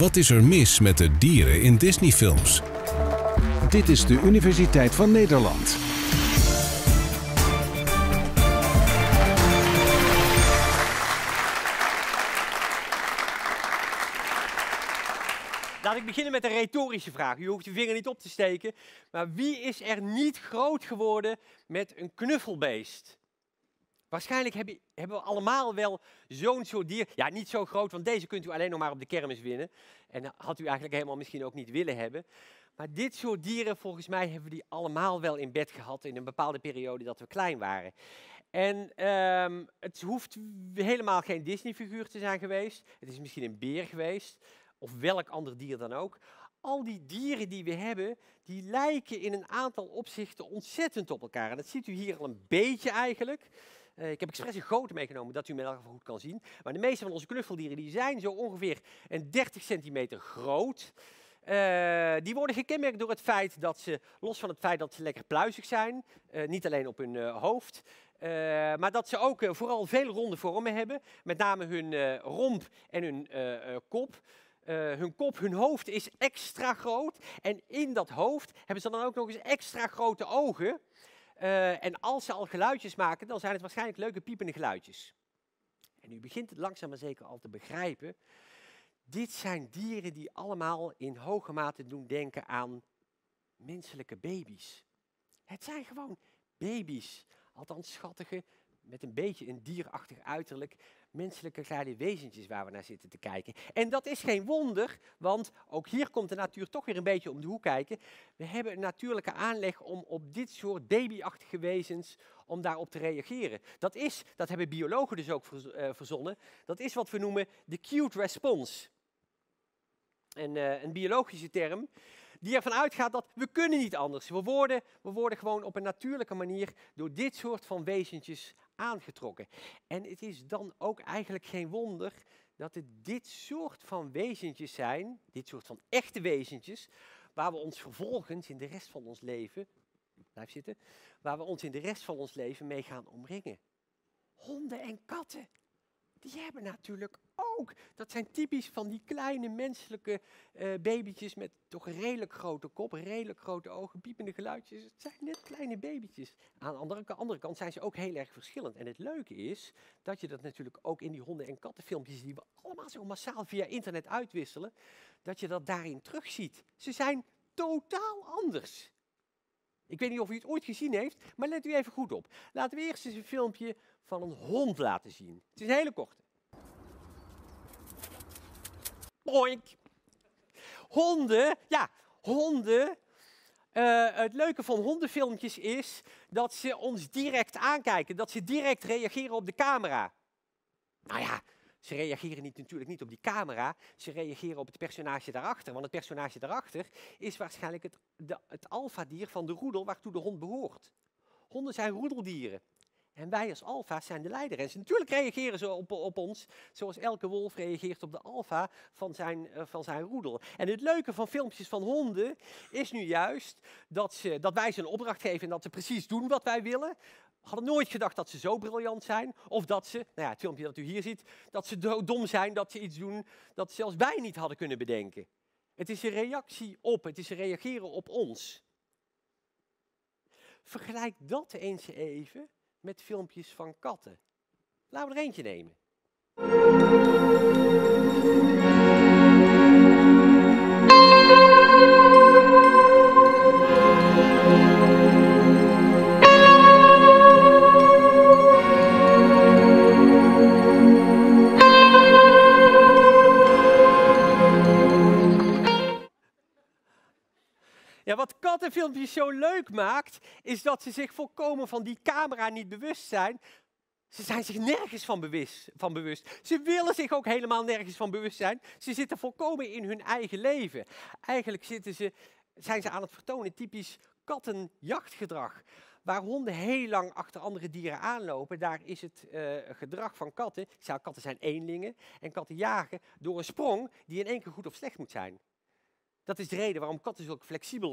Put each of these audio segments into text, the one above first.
Wat is er mis met de dieren in Disney-films? Dit is de Universiteit van Nederland. Laat ik beginnen met een retorische vraag. U hoeft uw vinger niet op te steken. Maar wie is er niet groot geworden met een knuffelbeest? Waarschijnlijk hebben we allemaal wel zo'n soort dier. Ja, niet zo groot, want deze kunt u alleen nog maar op de kermis winnen. En dat had u eigenlijk helemaal misschien ook niet willen hebben. Maar dit soort dieren, volgens mij, hebben we die allemaal wel in bed gehad in een bepaalde periode dat we klein waren. En het hoeft helemaal geen Disney-figuur te zijn geweest. Het is misschien een beer geweest. Of welk ander dier dan ook. Al die dieren die we hebben, die lijken in een aantal opzichten ontzettend op elkaar. En dat ziet u hier al een beetje eigenlijk. Ik heb expres een grote meegenomen, dat u me wel goed kan zien. Maar de meeste van onze knuffeldieren die zijn zo ongeveer een 30 centimeter groot. Die worden gekenmerkt door het feit dat ze, los van het feit dat ze lekker pluizig zijn, niet alleen op hun hoofd, maar dat ze ook vooral veel ronde vormen hebben. Met name hun romp en hun kop. Hun hoofd is extra groot. En in dat hoofd hebben ze dan ook nog eens extra grote ogen. En als ze al geluidjes maken, dan zijn het waarschijnlijk leuke piepende geluidjes. En u begint het langzaam maar zeker al te begrijpen. Dit zijn dieren die allemaal in hoge mate doen denken aan menselijke baby's. Het zijn gewoon baby's. Althans schattige, met een beetje een dierachtig uiterlijk, menselijke kleine wezentjes waar we naar zitten te kijken. En dat is geen wonder, want ook hier komt de natuur toch weer een beetje om de hoek kijken. We hebben een natuurlijke aanleg om op dit soort babyachtige wezens, om daarop te reageren. Dat hebben biologen dus ook verzonnen, dat is wat we noemen de cute response. Een biologische term die ervan uitgaat dat we kunnen niet anders. We worden gewoon op een natuurlijke manier door dit soort van wezentjes aangetrokken. En het is dan ook eigenlijk geen wonder dat het dit soort van wezentjes zijn, dit soort van echte wezentjes, waar we ons vervolgens in de rest van ons leven, blijf zitten, waar we ons in de rest van ons leven mee gaan omringen. Honden en katten, die hebben natuurlijk ook, dat zijn typisch van die kleine menselijke babytjes met toch een redelijk grote kop, redelijk grote ogen, piepende geluidjes. Het zijn net kleine babytjes. Aan de andere kant zijn ze ook heel erg verschillend. En het leuke is dat je dat natuurlijk ook in die honden- en kattenfilmpjes die we allemaal zo massaal via internet uitwisselen, dat je dat daarin terugziet. Ze zijn totaal anders. Ik weet niet of u het ooit gezien heeft, maar let u even goed op. Laten we eerst eens een filmpje van een hond laten zien. Het is een hele korte. Boink. Honden, ja, honden. Het leuke van hondenfilmpjes is dat ze ons direct aankijken, dat ze direct reageren op de camera. Nou ja, ze reageren natuurlijk niet op die camera, ze reageren op het personage daarachter. Want het personage daarachter is waarschijnlijk het alfadier van de roedel waartoe de hond behoort. Honden zijn roedeldieren. En wij als alfa's zijn de leider. En natuurlijk reageren ze op ons, zoals elke wolf reageert op de alfa van zijn roedel. En het leuke van filmpjes van honden is nu juist dat wij ze een opdracht geven en dat ze precies doen wat wij willen. We hadden nooit gedacht dat ze zo briljant zijn. Of dat ze, nou ja, het filmpje dat u hier ziet, dat ze dom zijn, dat ze iets doen dat zelfs wij niet hadden kunnen bedenken. Het is een reactie op, het is een reageren op ons. Vergelijk dat eens even met filmpjes van katten. Laten we er eentje nemen. Ja, wat kattenfilmpjes zo leuk maakt, is dat ze zich volkomen van die camera niet bewust zijn. Ze zijn zich nergens van bewust. Ze willen zich ook helemaal nergens van bewust zijn. Ze zitten volkomen in hun eigen leven. Eigenlijk zijn ze aan het vertonen typisch kattenjachtgedrag. Waar honden heel lang achter andere dieren aanlopen, daar is het gedrag van katten. Katten zijn eenlingen en katten jagen door een sprong die in één keer goed of slecht moet zijn. Dat is de reden waarom katten zo'n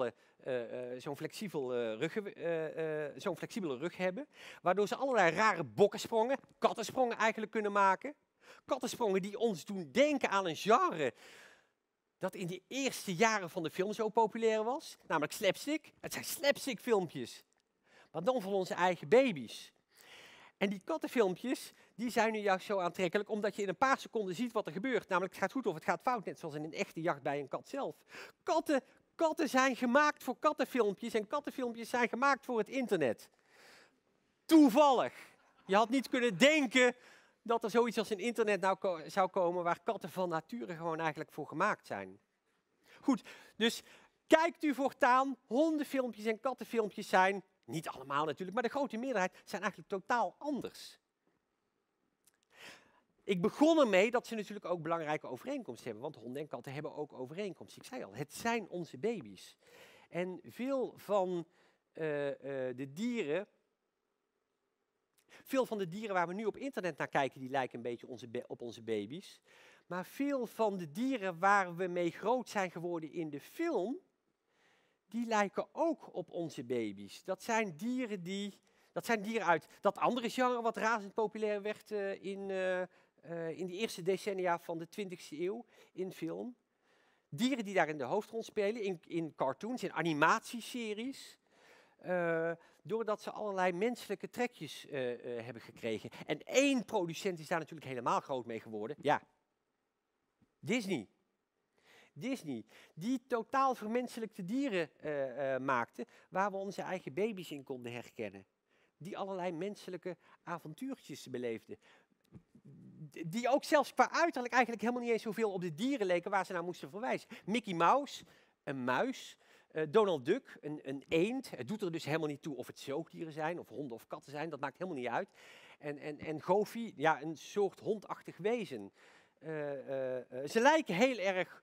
flexibele rug hebben. Waardoor ze allerlei rare bokkensprongen, kattensprongen eigenlijk kunnen maken. Kattensprongen die ons doen denken aan een genre dat in de eerste jaren van de film zo populair was, namelijk slapstick. Het zijn slapstick filmpjes, maar dan van onze eigen baby's. En die kattenfilmpjes, die zijn nu juist zo aantrekkelijk, omdat je in een paar seconden ziet wat er gebeurt. Namelijk het gaat goed of het gaat fout, net zoals in een echte jacht bij een kat zelf. Katten zijn gemaakt voor kattenfilmpjes en kattenfilmpjes zijn gemaakt voor het internet. Toevallig. Je had niet kunnen denken dat er zoiets als een internet nou zou komen waar katten van nature gewoon eigenlijk voor gemaakt zijn. Goed, dus kijkt u voortaan, hondenfilmpjes en kattenfilmpjes zijn, niet allemaal natuurlijk, maar de grote meerderheid zijn eigenlijk totaal anders. Ik begon ermee dat ze natuurlijk ook belangrijke overeenkomsten hebben, want honden en katten hebben ook overeenkomsten. Ik zei al, het zijn onze baby's. En veel van de dieren waar we nu op internet naar kijken, die lijken een beetje op onze baby's. Maar veel van de dieren waar we mee groot zijn geworden in de film, die lijken ook op onze baby's. Dat zijn dieren uit dat andere genre wat razend populair werd in de eerste decennia van de 20e eeuw in film. Dieren die daar in de hoofdrol spelen, in cartoons, in animatieseries. Doordat ze allerlei menselijke trekjes hebben gekregen. En één producent is daar natuurlijk helemaal groot mee geworden. Ja, Disney. Disney, die totaal vermenselijkte dieren maakte, waar we onze eigen baby's in konden herkennen. Die allerlei menselijke avontuurtjes beleefden. Die ook zelfs qua uiterlijk eigenlijk helemaal niet eens zoveel op de dieren leken waar ze naar moesten verwijzen. Mickey Mouse, een muis. Donald Duck, een eend. Het doet er dus helemaal niet toe of het zoogdieren zijn, of honden of katten zijn. Dat maakt helemaal niet uit. En Goofy, ja, een soort hondachtig wezen. Ze lijken heel erg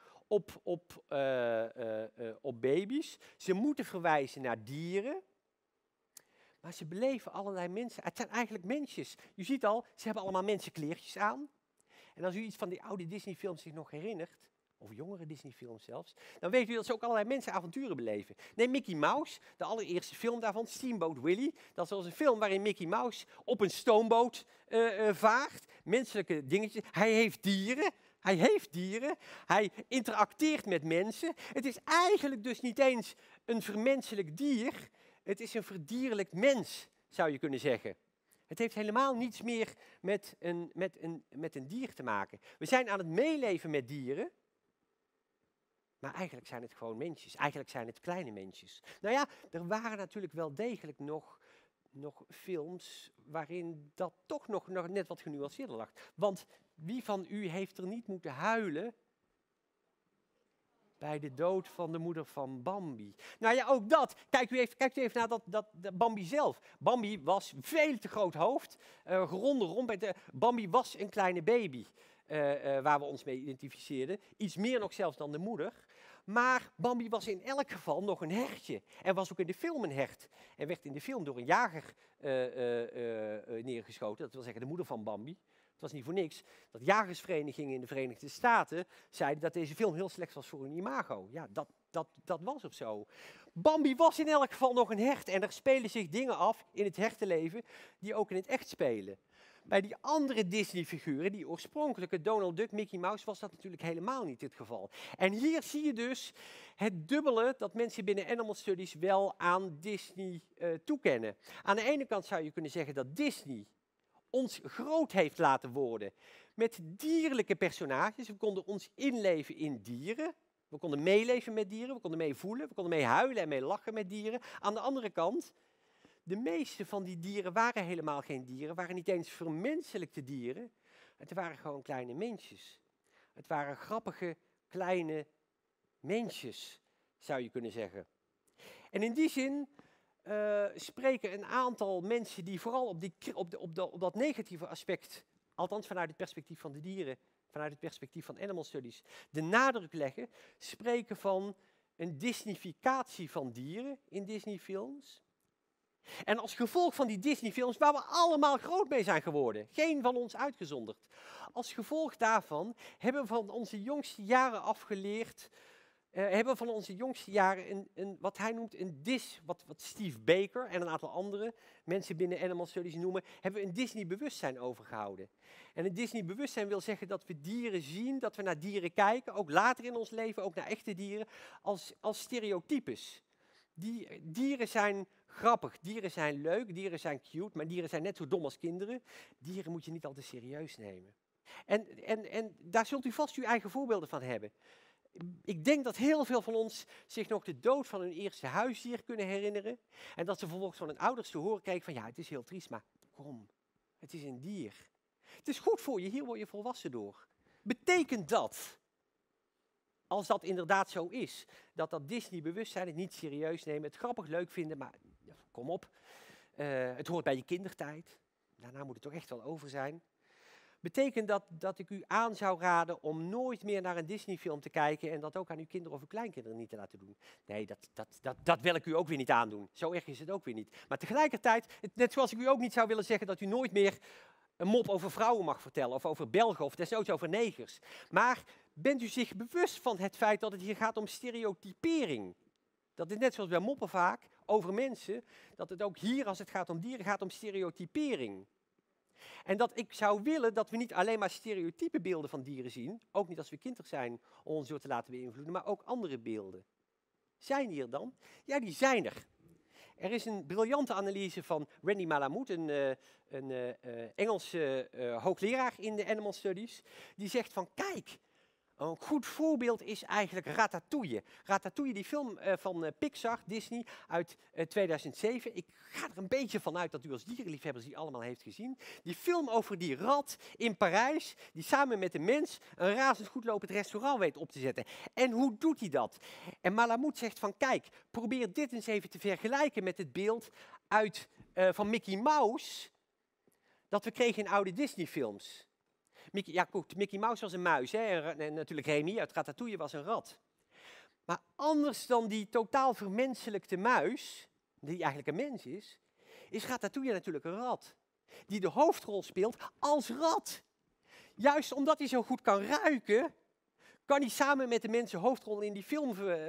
op baby's. Ze moeten verwijzen naar dieren. Maar ze beleven allerlei mensen. Het zijn eigenlijk mensjes. Je ziet al, ze hebben allemaal mensenkleertjes aan. En als u iets van die oude Disney-films zich nog herinnert, of jongere Disney-films zelfs, dan weet u dat ze ook allerlei mensenavonturen beleven. Neem Mickey Mouse, de allereerste film daarvan, Steamboat Willie. Dat was een film waarin Mickey Mouse op een stoomboot vaart. Menselijke dingetjes. Hij heeft dieren. Hij interacteert met mensen. Het is eigenlijk dus niet eens een vermenselijk dier. Het is een verdierlijkt mens, zou je kunnen zeggen. Het heeft helemaal niets meer met een dier te maken. We zijn aan het meeleven met dieren. Maar eigenlijk zijn het gewoon mensjes. Eigenlijk zijn het kleine mensjes. Nou ja, er waren natuurlijk wel degelijk nog films waarin dat toch nog net wat genuanceerder lag. Want wie van u heeft er niet moeten huilen bij de dood van de moeder van Bambi? Nou ja, ook dat. Kijkt u even naar dat Bambi zelf. Bambi was veel te groot hoofd, geronde romp. Bambi was een kleine baby. Waar we ons mee identificeerden. Iets meer nog zelfs dan de moeder. Maar Bambi was in elk geval nog een hertje. En was ook in de film een hert. En werd in de film door een jager neergeschoten. Dat wil zeggen de moeder van Bambi. Het was niet voor niks dat jagersverenigingen in de Verenigde Staten zeiden dat deze film heel slecht was voor hun imago. Ja, dat was ook zo. Bambi was in elk geval nog een hert. En er spelen zich dingen af in het hertenleven die ook in het echt spelen. Bij die andere Disney-figuren, die oorspronkelijke Donald Duck, Mickey Mouse, was dat natuurlijk helemaal niet het geval. En hier zie je dus het dubbele dat mensen binnen Animal Studies wel aan Disney toekennen. Aan de ene kant zou je kunnen zeggen dat Disney ons groot heeft laten worden met dierlijke personages. We konden ons inleven in dieren. We konden meeleven met dieren, we konden mee voelen, we konden mee huilen en mee lachen met dieren. Aan de andere kant, de meeste van die dieren waren helemaal geen dieren, waren niet eens vermenselijkte dieren. Het waren gewoon kleine mensjes. Het waren grappige, kleine mensjes, zou je kunnen zeggen. En in die zin spreken een aantal mensen die vooral op dat negatieve aspect, althans vanuit het perspectief van de dieren, vanuit het perspectief van Animal Studies, de nadruk leggen, spreken van een Disneyficatie van dieren in Disneyfilms. En als gevolg van die Disneyfilms, waar we allemaal groot mee zijn geworden, geen van ons uitgezonderd, als gevolg daarvan hebben we van onze jongste jaren afgeleerd hebben we van onze jongste jaren wat hij noemt een wat Steve Baker en een aantal andere mensen binnen Animal Studies noemen, hebben we een Disney-bewustzijn overgehouden. En een Disney-bewustzijn wil zeggen dat we dieren zien, dat we naar dieren kijken, ook later in ons leven, ook naar echte dieren, als stereotypes. Dieren zijn grappig, dieren zijn leuk, dieren zijn cute, maar dieren zijn net zo dom als kinderen. Dieren moet je niet altijd serieus nemen. En daar zult u vast uw eigen voorbeelden van hebben. Ik denk dat heel veel van ons zich nog de dood van hun eerste huisdier kunnen herinneren. En dat ze vervolgens van hun ouders te horen krijgen van ja, het is heel triest, maar kom, het is een dier. Het is goed voor je, hier word je volwassen door. Betekent dat, als dat inderdaad zo is, dat Disney-bewustzijn het niet serieus nemen, het grappig leuk vinden, maar kom op, het hoort bij je kindertijd. Daarna moet het toch echt wel over zijn. Betekent dat ik u aan zou raden om nooit meer naar een Disney-film te kijken en dat ook aan uw kinderen of uw kleinkinderen niet te laten doen? Nee, dat wil ik u ook weer niet aandoen. Zo erg is het ook weer niet. Maar tegelijkertijd, net zoals ik u ook niet zou willen zeggen dat u nooit meer een mop over vrouwen mag vertellen of over Belgen of desnoods over negers. Maar bent u zich bewust van het feit dat het hier gaat om stereotypering? Dat het net zoals bij moppen vaak over mensen, dat het ook hier als het gaat om dieren gaat om stereotypering. En dat ik zou willen dat we niet alleen maar stereotype beelden van dieren zien, ook niet als we kinderen zijn om ons door te laten beïnvloeden, maar ook andere beelden. Zijn die er dan? Ja, die zijn er. Er is een briljante analyse van Randy Malamud, een Engelse hoogleraar in de Animal Studies, die zegt van kijk, een goed voorbeeld is eigenlijk Ratatouille. Ratatouille, die film van Pixar, Disney, uit 2007. Ik ga er een beetje van uit dat u als dierenliefhebbers die allemaal heeft gezien. Die film over die rat in Parijs, die samen met de mens een razend goedlopend restaurant weet op te zetten. En hoe doet hij dat? En Malamud zegt van kijk, probeer dit eens even te vergelijken met het beeld van Mickey Mouse dat we kregen in oude Disney-films. Mickey Mouse was een muis, hè? En natuurlijk Remy uit Ratatouille was een rat. Maar anders dan die totaal vermenselijkte muis, die eigenlijk een mens is Ratatouille natuurlijk een rat. Die de hoofdrol speelt als rat. Juist omdat hij zo goed kan ruiken, kan hij samen met de mensen hoofdrol in die film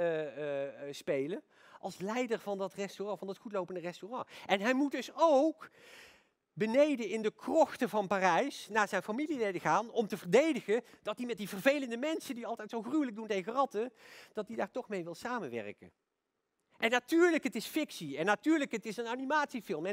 spelen. Als leider van dat restaurant, van dat goedlopende restaurant. En hij moet dus ook beneden in de krochten van Parijs naar zijn familieleden gaan om te verdedigen dat hij met die vervelende mensen die altijd zo gruwelijk doen tegen ratten, dat hij daar toch mee wil samenwerken. En natuurlijk, het is fictie. En natuurlijk, het is een animatiefilm.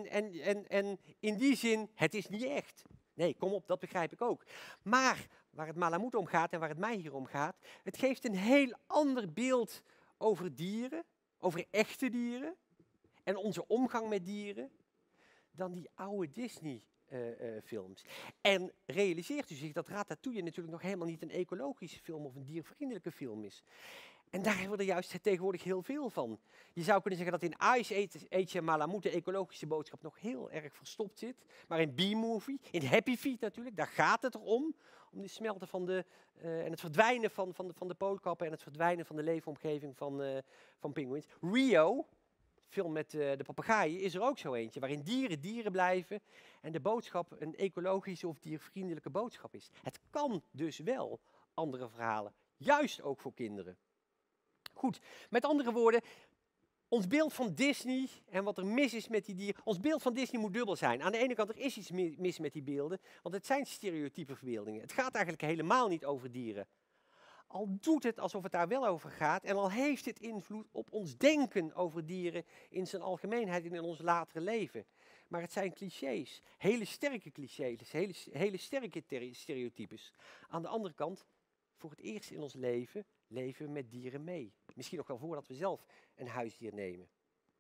En in die zin, het is niet echt. Nee, kom op, dat begrijp ik ook. Maar waar het Malamud om gaat en waar het mij hier om gaat, het geeft een heel ander beeld over dieren, over echte dieren en onze omgang met dieren, dan die oude Disney-films. En realiseert u zich dat Ratatouille natuurlijk nog helemaal niet een ecologische film of een diervriendelijke film is. En daar hebben we er juist tegenwoordig heel veel van. Je zou kunnen zeggen dat in Ice Age en Malamud de ecologische boodschap nog heel erg verstopt zit. Maar in B-Movie, in Happy Feet natuurlijk, daar gaat het erom. Om die smelten en het verdwijnen van de poolkappen en het verdwijnen van de leefomgeving van pinguïns. Rio, film met de papegaaien, is er ook zo eentje, waarin dieren blijven en de boodschap een ecologische of diervriendelijke boodschap is. Het kan dus wel andere verhalen, juist ook voor kinderen. Goed, met andere woorden, ons beeld van Disney en wat er mis is met die dieren, ons beeld van Disney moet dubbel zijn. Aan de ene kant, er is iets mis met die beelden, want het zijn stereotype verbeeldingen. Het gaat eigenlijk helemaal niet over dieren. Al doet het alsof het daar wel over gaat en al heeft het invloed op ons denken over dieren in zijn algemeenheid en in ons latere leven. Maar het zijn clichés, hele sterke clichés, hele sterke stereotypes. Aan de andere kant, voor het eerst in ons leven we met dieren mee. Misschien nog wel voordat we zelf een huisdier nemen.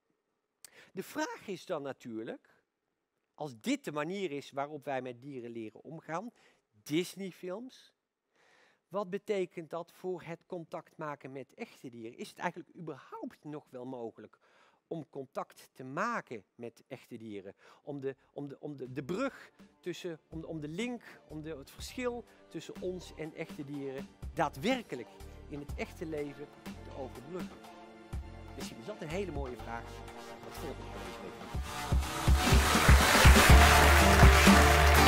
De vraag is dan natuurlijk, als dit de manier is waarop wij met dieren leren omgaan, Disney-films, wat betekent dat voor het contact maken met echte dieren? Is het eigenlijk überhaupt nog wel mogelijk om contact te maken met echte dieren? Om de brug tussen, om de link, het verschil tussen ons en echte dieren daadwerkelijk in het echte leven te overbruggen? Misschien is dat een hele mooie vraag. Dat volgende keer.